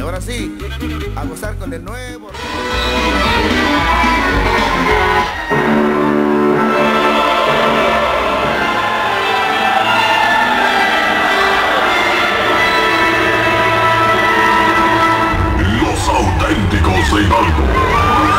ahora sí, a gozar con el nuevo. Los auténticos de Hidalgo.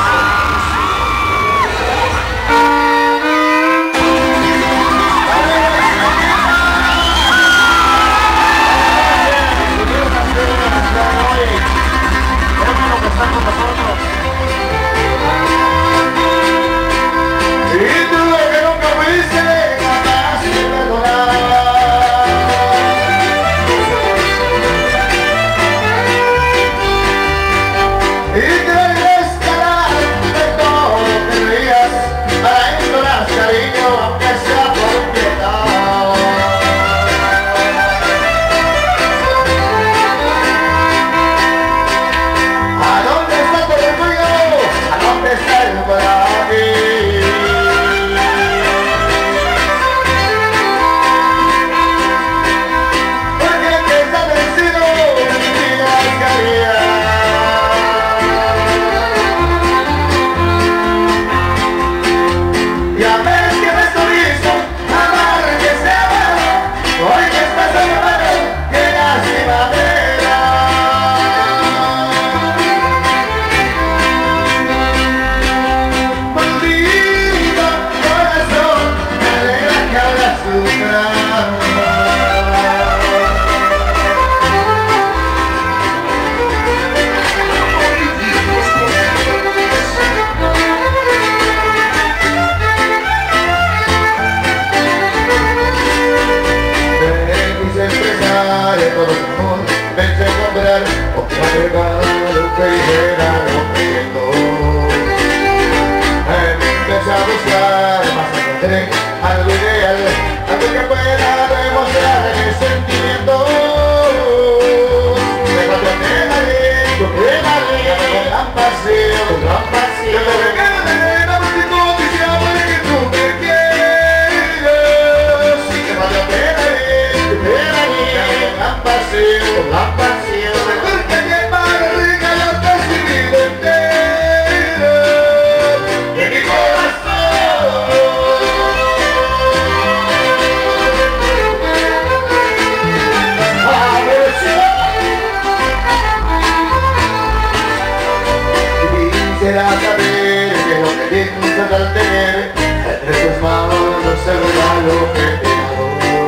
Quisiera saber qué es lo que piensas al tener entre tus manos el regalo que te he dado.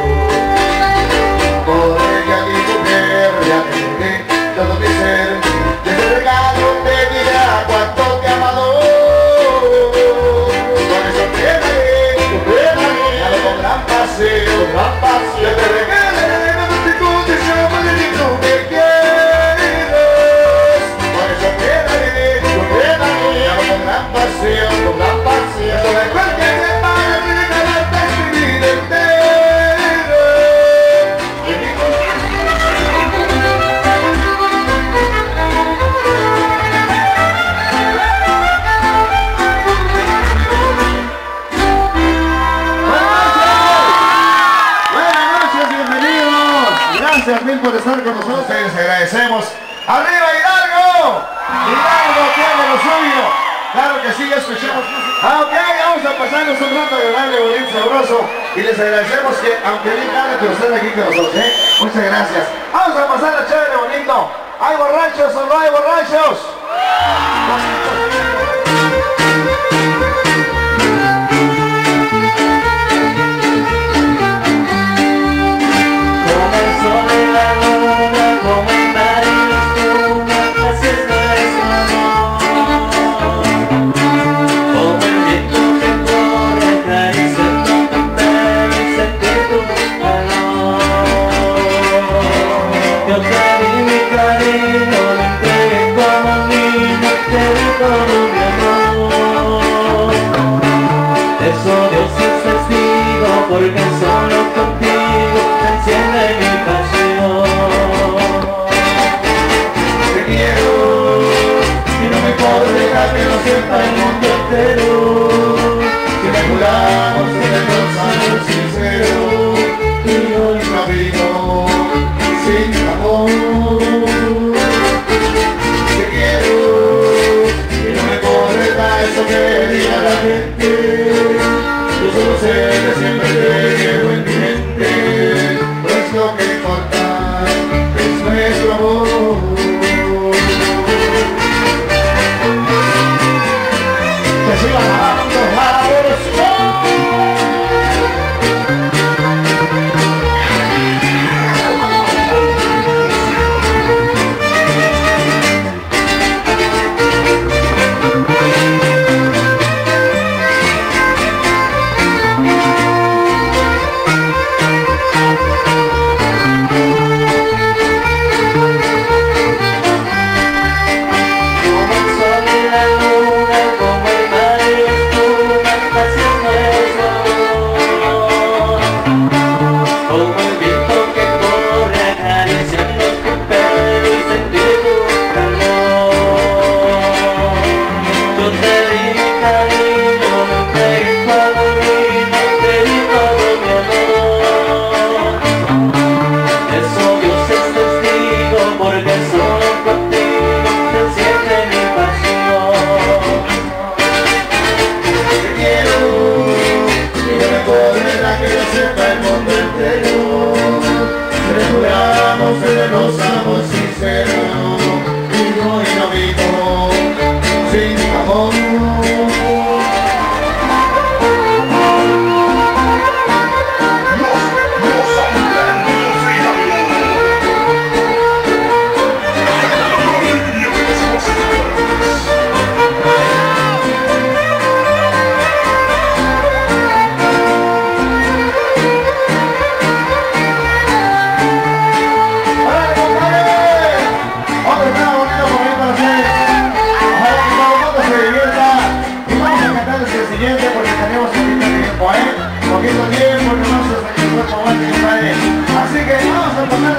Porque a ti, mujer, ya te entregué todo mi ser, y ese regalo te dirá cuánto te he amado. Por eso quédate, dale con gran pasión, yo te regalaré la multitud de llamas y tú me quieres. Por eso quédate, con gran pasión, sobre cualquier semana me regalaste mi vida entera. Buenas noches, bienvenidos. Gracias mil por estar con nosotros, les agradecemos. ¡Arriba Hidalgo! Hidalgo tiene lo suyo. Claro que sí, ya escuchamos música. Ok, vamos a pasarnos un rato agradable, bonito, sabroso. Y les agradecemos que, aunque bien tarde, pero estén aquí con nosotros, ¿eh? Muchas gracias. Vamos a pasar a chévere, bonito. ¿Hay borrachos o no hay borrachos? Como el sol en la luna, como el mar en la espuma, así es nuestro amor. Como el viento que corre, acariciando tu pelo y sentir tu calor. Yo te di mi cariño, me entregué como un niño, te di todo mi amor. Eso Dios es testigo, porque solo contigo me enciende mi pasión. Te quiero, y no me puedo dejar que lo sepa el mundo entero. Que me juramos que de 2 años sinceros, y hoy camino sin amor.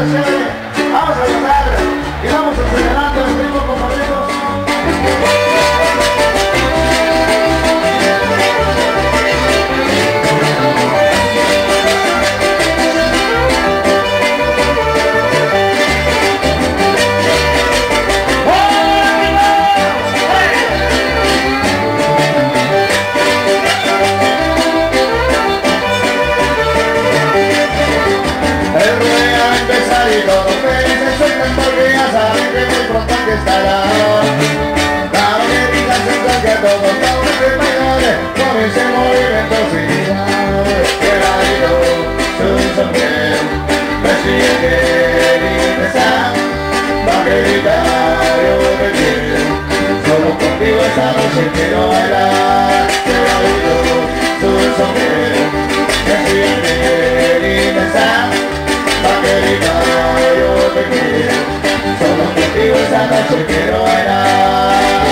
chévere. Vamos a gozar y vamos acelerando el ritmo, compañeros. Y todos ustedes se sueltan porque ya saben que muy pronto que estará. La batería se encuentra a todos los españoles con ese movimiento final. Que bailó su sombrero, presidente de San Vaquerita, yo te quiero. Solo contigo esta noche quiero bailar. Que bailó su sombrero, presidente de San Vaquerita, yo te quiero, solo contigo esta noche quiero bailar.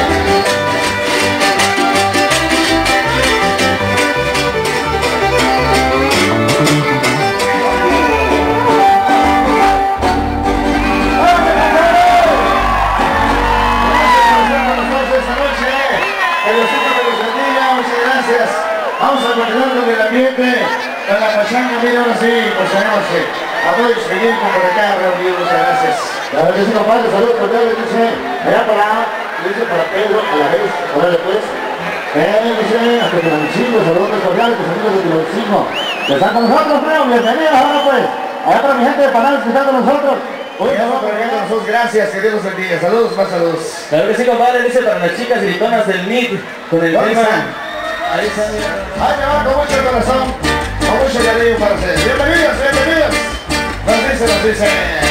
Vamos a continuar con el ambiente, con la pachanga, mira ahora sí, pues noche. A todos seguir por acá reunidos, muchas gracias. Claro que sí, compadre, saludos cordiales, dice, allá para, dice para Pedro, a la vez, órale pues. Dice, hasta que saludos cordiales, tus amigos de Tiloncino. Que están con nosotros, creo, bienvenidos ahora pues. Allá para mi gente de Panales que están con nosotros. Gracias, que Dios los bendiga. Saludos, más saludos. Claro que sí, compadre, dice para las chicas gritonas del NIT, con el tema. Ahí está. Ahí te va, con mucho corazón, con mucho cariño para ustedes. Bienvenidos, bienvenidos. Nos dice.